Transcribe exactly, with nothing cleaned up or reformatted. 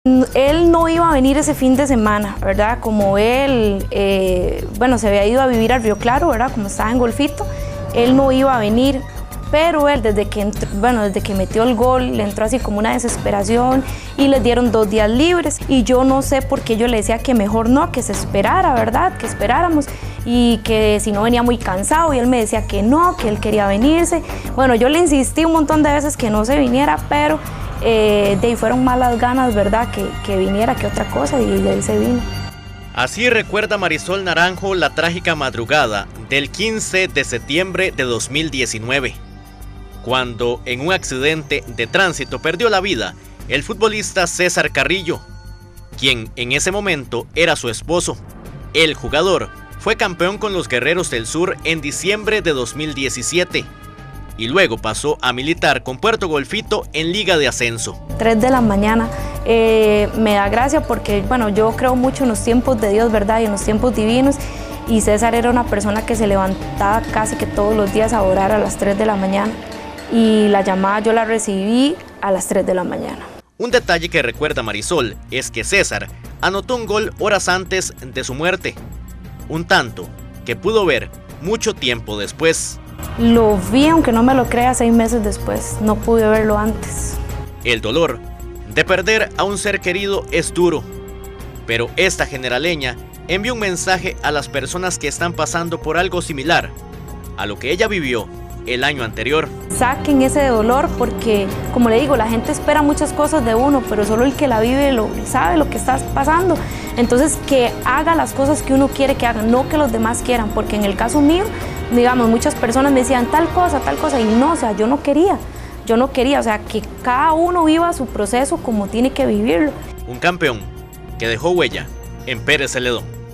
Él no iba a venir ese fin de semana, ¿verdad? Como él, eh, bueno, se había ido a vivir al Río Claro, ¿verdad? Como estaba en Golfito, él no iba a venir. Pero él, desde que, entró, bueno, desde que metió el gol, le entró así como una desesperación y le dieron dos días libres. Y yo no sé por qué yo le decía que mejor no, que se esperara, ¿verdad? Que esperáramos y que si no venía muy cansado. Y él me decía que no, que él quería venirse. Bueno, yo le insistí un montón de veces que no se viniera, pero eh, de ahí fueron malas ganas, ¿verdad? Que, que viniera, que otra cosa, y de ahí se vino. Así recuerda Marisol Naranjo la trágica madrugada del quince de septiembre de dos mil diecinueve. Cuando en un accidente de tránsito perdió la vida el futbolista César Carrillo, quien en ese momento era su esposo. El jugador fue campeón con los Guerreros del Sur en diciembre de dos mil diecisiete y luego pasó a militar con Puerto Golfito en Liga de Ascenso. tres de la mañana, eh, me da gracia porque, bueno, yo creo mucho en los tiempos de Dios, ¿verdad? Y en los tiempos divinos. Y César era una persona que se levantaba casi que todos los días a orar a las tres de la mañana. Y la llamada yo la recibí a las tres de la mañana. Un detalle que recuerda Marisol es que César anotó un gol horas antes de su muerte, un tanto que pudo ver mucho tiempo después. Lo vi, aunque no me lo crea, seis meses después, no pude verlo antes. El dolor de perder a un ser querido es duro, pero esta generaleña envió un mensaje a las personas que están pasando por algo similar a lo que ella vivió el año anterior. Saquen ese dolor porque, como le digo, la gente espera muchas cosas de uno, pero solo el que la vive lo sabe lo que está pasando. Entonces, que haga las cosas que uno quiere que haga, no que los demás quieran, porque en el caso mío, digamos, muchas personas me decían tal cosa, tal cosa, y no, o sea, yo no quería, yo no quería, o sea, que cada uno viva su proceso como tiene que vivirlo. Un campeón que dejó huella en Pérez Celedón.